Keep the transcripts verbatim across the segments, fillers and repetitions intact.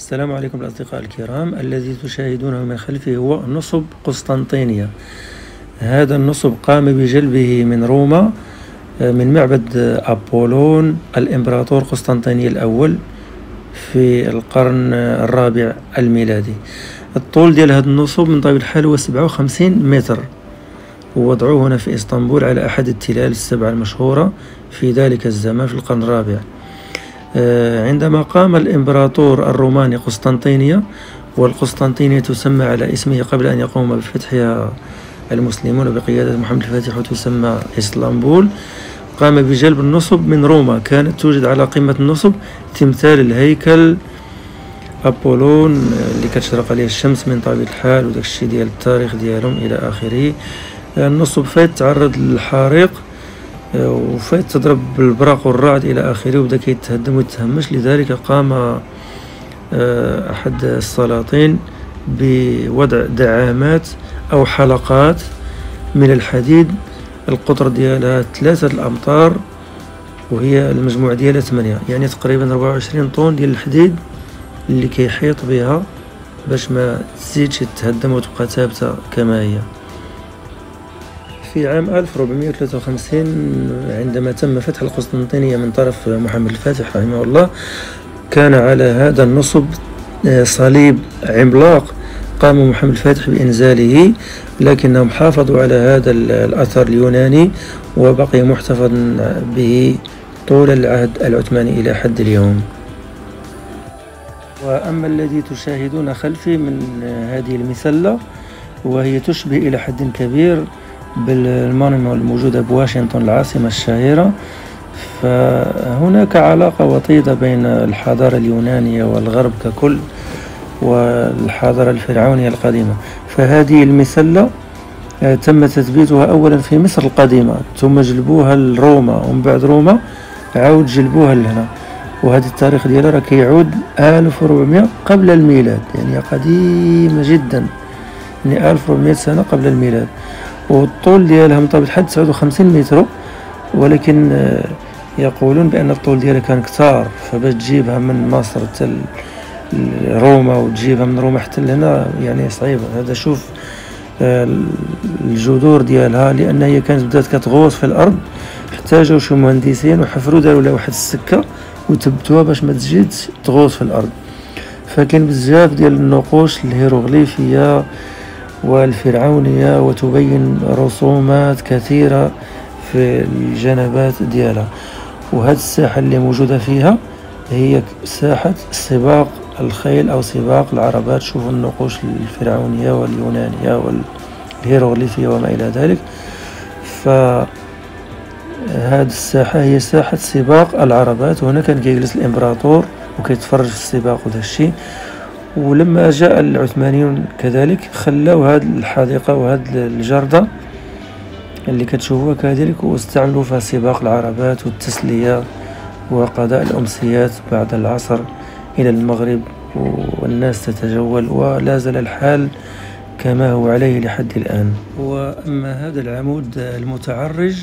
السلام عليكم الأصدقاء الكرام. الذي تشاهدونه من خلفي هو نصب قسطنطينية. هذا النصب قام بجلبه من روما من معبد أبولون الإمبراطور قسطنطينية الأول في القرن الرابع الميلادي. الطول ديال هذا النصب من طبيعة الحال هو سبعة وخمسين متر، ووضعوه هنا في إسطنبول على أحد التلال السبعة المشهورة في ذلك الزمان في القرن الرابع. عندما قام الإمبراطور الروماني قسطنطينية، والقسطنطينية تسمى على اسمه قبل أن يقوم بفتحها المسلمون بقيادة محمد الفاتح وتسمى إسطنبول، قام بجلب النصب من روما. كانت توجد على قمة النصب تمثال الهيكل أبولون اللي كتشرق عليه الشمس من طبيعة الحال، وداك الشيء ديال التاريخ ديالهم إلى آخره. النصب فات تعرض للحريق وفات تضرب بالبراق والرعد إلى آخره، وبدا كيتهدم ويتهمش. لذلك قام أحد السلاطين بوضع دعامات أو حلقات من الحديد القطر ديالها ثلاثة الأمتار، وهي المجموع ديالها ثمانية، يعني تقريبا أربعة وعشرين طن ديال الحديد اللي كيحيط بها باش ما تزيدش تتهدم وتبقى ثابتة كما هي. في عام ألف وأربعمائة وثلاثة وخمسين عندما تم فتح القسطنطينية من طرف محمد الفاتح رحمه الله، كان على هذا النصب صليب عملاق قام محمد الفاتح بإنزاله، لكنهم حافظوا على هذا الأثر اليوناني وبقي محتفظ به طول العهد العثماني إلى حد اليوم. وأما الذي تشاهدون خلفي من هذه المسلة، وهي تشبه إلى حد كبير بالمونيمو الموجودة بواشنطن العاصمة الشهيرة، فهناك علاقة وطيدة بين الحضارة اليونانية والغرب ككل والحضارة الفرعونية القديمة. فهذه المسلة تم تثبيتها أولا في مصر القديمة، ثم جلبوها لروما، ومن بعد روما عاود جلبوها لهنا. وهذا التاريخ ديالها راه كيعود ألف وأربعمائة قبل الميلاد، يعني قديمة جدا، يعني ألف وأربعمائة سنة قبل الميلاد. والطول ديالها من طبيعة الحال تسعة وخمسين متر، ولكن يقولون بأن الطول ديالها كان كتار، فباش تجيبها من مصر حتى روما وتجيبها من روما حتى لهنا يعني صعيبة. هذا شوف الجذور ديالها، لأن هي كانت بدات كتغوص في الأرض، احتاجوا شي مهندسين وحفروا داروا لها واحد السكة وثبتوها باش ما تزيدش تغوص في الأرض. فكاين بزاف ديال النقوش الهيروغليفية والفرعونية وتبين رسومات كثيرة في الجنبات ديالها. وهذه الساحة اللي موجودة فيها هي ساحة سباق الخيل أو سباق العربات. شوفوا النقوش الفرعونية واليونانية والهيروغليفية وما إلى ذلك. فهذه الساحة هي ساحة سباق العربات، وهنا كان كيجلس الإمبراطور وكيتفرج في السباق وذا الشيء. ولما جاء العثمانيون كذلك خلاو هذه الحديقة وهذه الجردة اللي كتشوفوها كذلك، واستعملوا فيها سباق العربات والتسلية وقضاء الأمسيات بعد العصر إلى المغرب، والناس تتجول، ولا زال الحال كما هو عليه لحد الآن. وأما هذا العمود المتعرج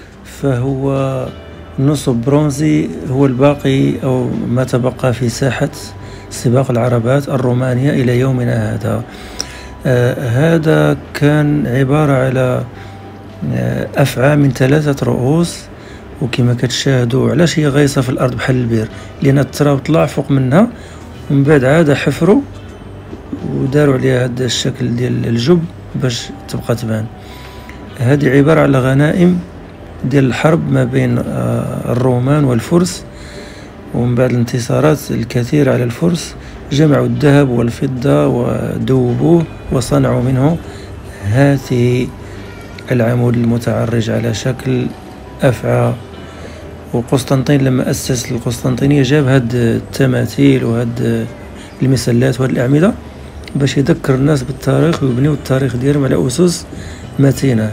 فهو نصب برونزي، هو الباقي أو ما تبقى في ساحة سباق العربات الرومانية إلى يومنا هذا. آه هذا كان عبارة على آه أفعى من ثلاثة رؤوس، وكما كتشاهدوا علاش هي غايصة في الأرض بحال البير، لأن التراب طلع فوق منها ومن بعد عاد حفروا وداروا عليها هذا الشكل ديال الجب باش تبقى تبان. هذه عبارة على غنائم ديال الحرب ما بين آه الرومان والفرس، ومن بعد الانتصارات الكثيرة على الفرس جمعوا الذهب والفضة وذوبوه وصنعوا منه هذه العمود المتعرج على شكل أفعى. وقسطنطين لما أسس القسطنطينية جاب هاد التماثيل وهاد المسلات وهاد الأعمدة باش يذكر الناس بالتاريخ ويبنيو التاريخ ديالهم على أسس متينة.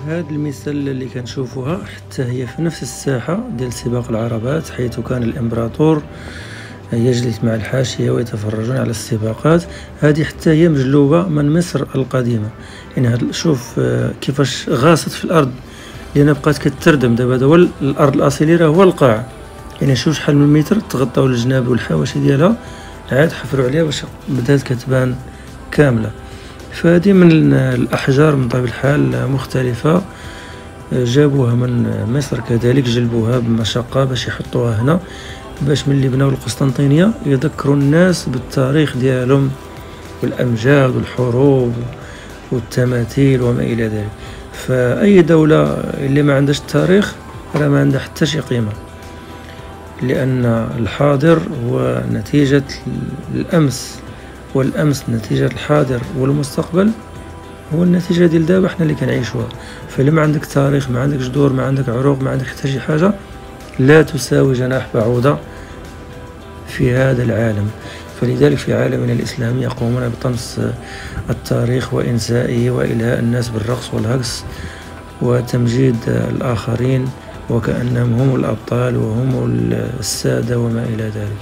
هذا المثال اللي كنشوفوها حتى هي في نفس الساحة ديال سباق العربات، حيث كان الإمبراطور يجلس مع الحاشية ويتفرجون على السباقات. هذه حتى هي مجلوبة من مصر القديمة. يعني شوف كيفاش غاصت في الأرض، لأن بقات كتردم. دابا هذا هو الأرض الأصلي، راه هو القاع. يعني شوف شحال من متر تغطاو الجناب والحواشي ديالها، عاد حفروا عليها باش بدات كتبان كاملة. فهذه من الأحجار من طبيعة الحال مختلفة، جابوها من مصر كذلك، جلبوها بمشقة باش يحطوها هنا، باش ملي بناو القسطنطينية يذكروا الناس بالتاريخ ديالهم والأمجاد والحروب والتماثيل وما إلى ذلك. فأي دولة اللي ما عندهاش التاريخ راه ما عندها حتى شي قيمة، لأن الحاضر هو نتيجة الأمس، والأمس نتيجة الحاضر، والمستقبل هو النتيجة ديال دابا حنا اللي كنعيشوها. فإلا ما عندك تاريخ، ما عندك جذور، ما عندك عروق، ما عندك حتى شي حاجة، لا تساوي جناح بعوضة في هذا العالم. فلذلك في عالمنا الإسلامي يقومون بطمس التاريخ وإنسائه وإلهاء الناس بالرقص والهجس وتمجيد الآخرين وكأنهم هم الأبطال وهم السادة وما إلى ذلك.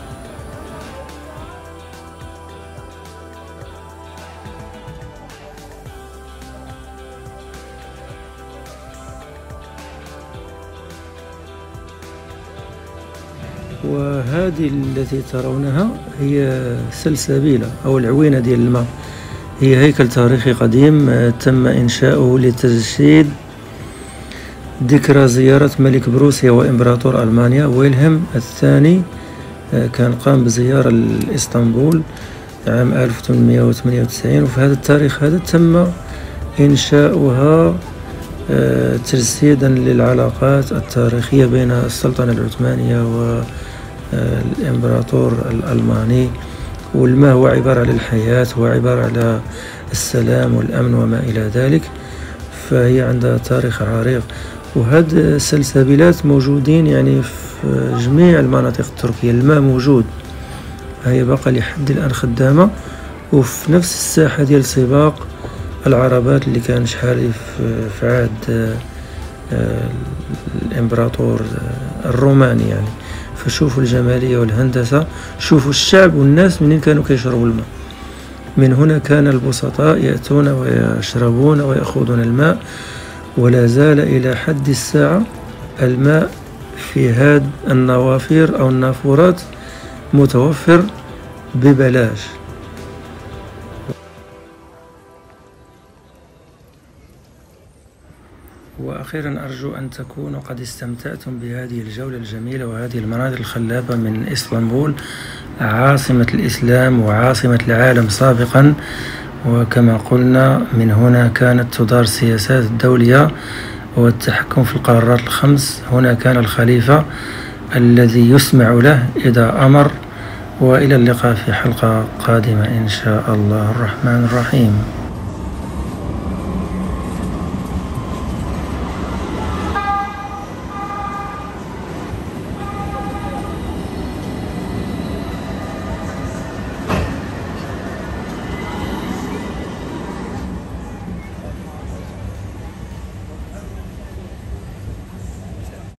وهذه التي ترونها هي سلسبيلة أو العوينة ديال الماء، هي هيكل تاريخي قديم تم إنشاؤه لتجسيد ذكرى زيارة ملك بروسيا وإمبراطور ألمانيا ويلهلم الثاني. كان قام بزيارة لإسطنبول عام ألف وثمانمائة وثمانية وتسعين، وفي هذا التاريخ هذا تم إنشاؤها تجسيدا للعلاقات التاريخية بين السلطنة العثمانية والإمبراطور الألماني. والماء هو عبارة على الحياة، هو عبارة على السلام والأمن وما إلى ذلك. فهي عندها تاريخ عريق، وهاد السلسبيلات موجودين يعني في جميع المناطق التركية. الماء موجود، هي باقا لحد الآن خدامة. وفي نفس الساحة ديال سباق العربات اللي كان شحال في عهد الإمبراطور الروماني يعني. فشوفوا الجمالية والهندسة، شوفوا الشعب والناس منين كانوا كيشربوا الماء. من هنا كان البسطاء يأتون ويشربون ويأخذون الماء، ولا زال إلى حد الساعة الماء في هذه النوافير أو النافورات متوفر ببلاش. وأخيرا أرجو أن تكونوا قد استمتعتم بهذه الجولة الجميلة وهذه المناظر الخلابة من إسطنبول، عاصمة الإسلام وعاصمة العالم سابقا. وكما قلنا من هنا كانت تدار السياسات الدولية والتحكم في القارات الخمس. هنا كان الخليفة الذي يسمع له إذا أمر. وإلى اللقاء في حلقة قادمة إن شاء الله الرحمن الرحيم.